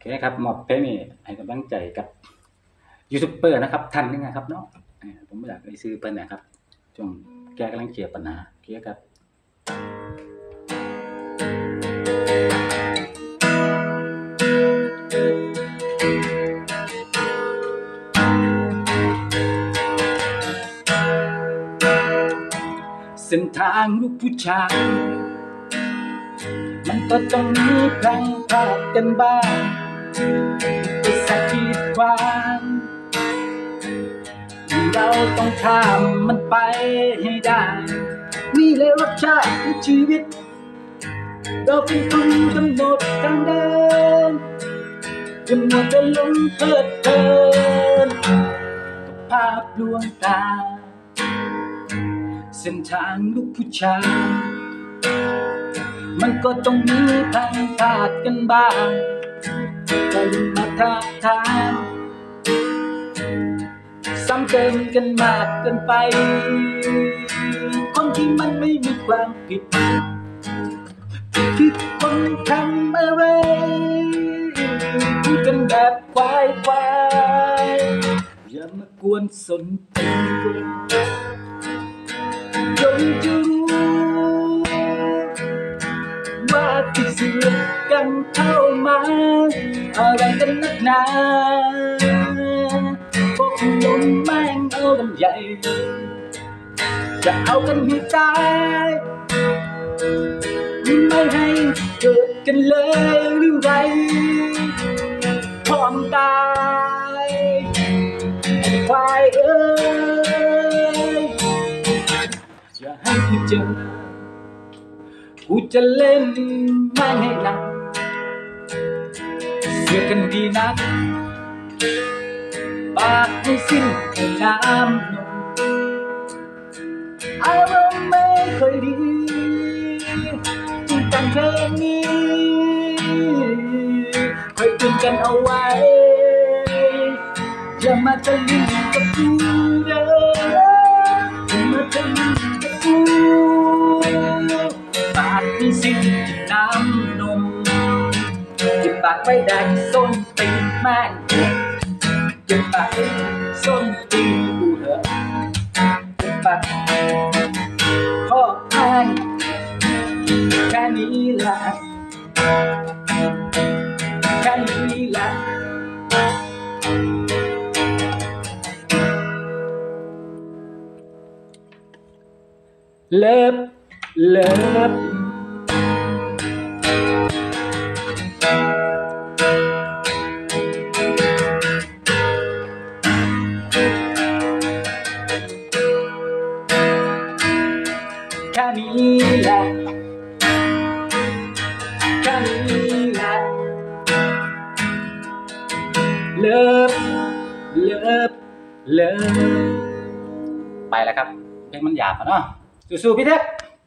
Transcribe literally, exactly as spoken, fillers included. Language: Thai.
เคครับมอบเพลงนี้ให้กำลังใจกับยูทูบเบอร์นะครับท่านนึงนะครับเนาะผมอยากไปซื้อเพิ่นนะครับช่วงแกกำลังเจอปัญหาเกี่ยวกับเส้นทางลูกผู้ชายมันก็ต้องมีพลังพลาดกันบ้างไปสักขีดขวางเราต้องข้ามมันไปให้ได้นี่เลยรสชาติของชีวิตเราเป็นคนกำหนดทางเดินจะมัวแต่หลงเพลิดเพลินกับภาพลวงตาเส้นทางลูกผู้ชายมันก็ต้องมีทางพลาดกันบ้างแต่ยังมาทักทายซ้ำเติมกันมากเกินไปคนที่มันไม่มีความผิดคือคนทำอะไรพูดกันแบบควายควายอย่ามากวนสนตีกูจงจะรู้ว่าที่เสือกกันเข้ามาอะไรกันนักหนาพวกลมแม่งเอากันใหญ่จะเอากันให้ตายไม่ให้เกิดกันเลยหรือไรพร้อมตายควายเอ้ยอย่าให้กูเจอกูจะเล่นไม่ให้หนักเสือกกันดีนักปากไม่สิ้นน้ำนมอารมณ์ไม่ค่อยดีจึงแต่งเพลงนี้คอยเตือนกันเอาไว้อย่ามาทะลึ่งกับกูเด้ออย่ามาทะลึ่งกับกูปากไม่สิ้นน้ำนมเก็บปากไว้ได้ส้นตีนแม่งเก็บปากไว้ส้นตีนกูเถอะเก็บปากพ่อแม่งแค่นี้แหละแค่นี้แหละเลิฟเลิฟแค่นี้แหละแค่นี้แหละเลิฟเลิฟเลิฟไปแล้วครับเพลงมันหยาบอ่ะเนาะสู้ๆพี่เทพ